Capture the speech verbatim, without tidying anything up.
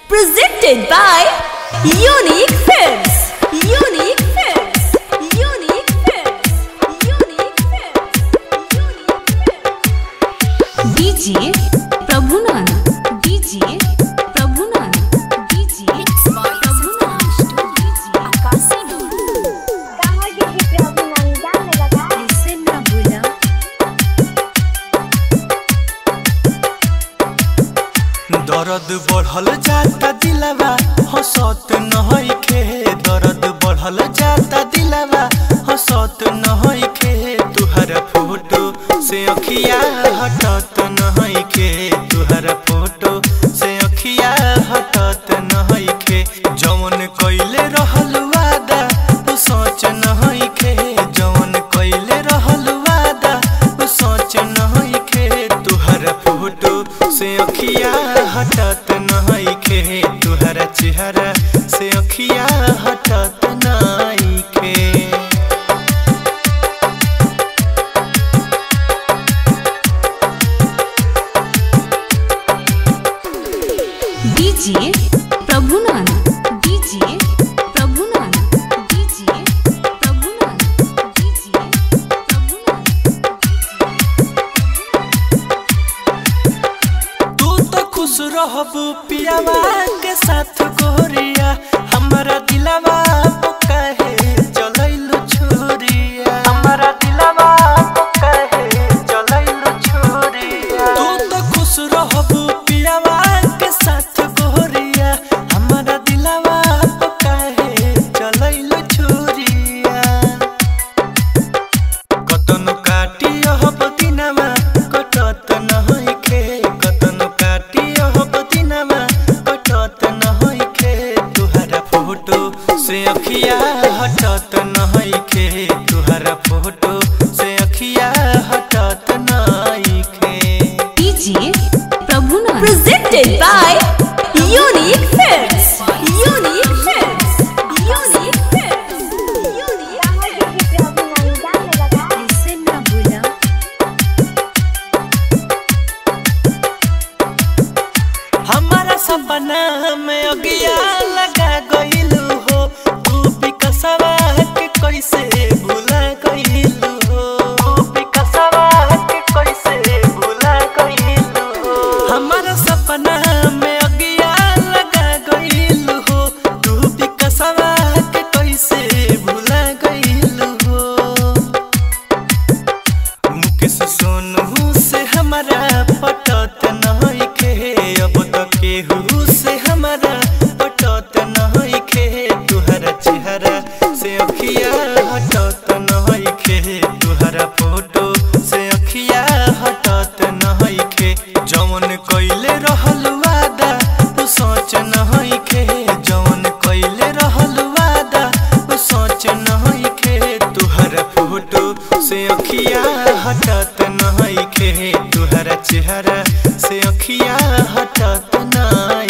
Presented by Unique Films. Unique Films. Unique Films. Unique Films. Unique Films. D J Prabhunan. D J Prabhunan. D J Prabhunan. D J Akasino. कहाँ किसी प्रभुनन जाने लगा? Listen na bula. दर्द बढ़ल जाता दिलवा हंसत नहीं खे दर्द बढ़ल जाता दिलवा हंसत नहीं खे तुहरा फोटो से अखिया हटत नहीं खे तुहरा फोटो से अखिया हटत नहीं खे जवन कइले रहल वादा तू सोच नहीं खे जवन कइले रहल वादा तू सोच नहीं खे तुहरा फोटो से अखिया हटत नहीं खे तुहरा चेहरा से अखिया हटत नहीं खे D J Prabhunan. D J Prabhunan. D J Prabhunan. D J Prabhunan. तू तो खुश रहबू पियावा के साथ गोरिया हमारा दिलवा काहे चलैलु छोरिया हमारा दिलवा काहे चलैलु छोरिया तू तो खुश रहबू पियावा के साथ गोरिया हमारा दिलवा काहे चलैलु छोरिया कतन काटी अब दिनमा कटत नहीं खे कतन काटी अब दिनमा कटत नहीं खे तुहरा फोटो से अखिया हटत नहीं खे तुहरा फोटो से अखिया हटत नहीं खे D J Prabhunan. Presented by Unique Films. Unique Films. Unique Films. Unique. कहाँ किसी प्रभुनन जाने लगा? Listen na bula. हमारा सपना में अगिया लगा गइलू हो तू विकसवा के कैसे भूला गइलू हो तू विकसवा के कैसे भूला गइलू हो हमारा सपना में अगिया लगा गइलू हो तू विकसवा के कैसे भूला गइलू हो मुकेश सोनू से हमारा पटत नहीं खे अब तक केहू से हमारा पटत नहीं खे तुहरा चेहरा से अखिया हटत नहीं खे तुहरा फोटो से अखिया हटत नहीं खे जवन कइले रहल वादा तू सोच नहीं खे जवन कइले रहल वादा तू सोच नहीं खे तुहरा फोटो से अखिया हटत नहीं खे तुहरा चेहरा से अखिया हटत नहीं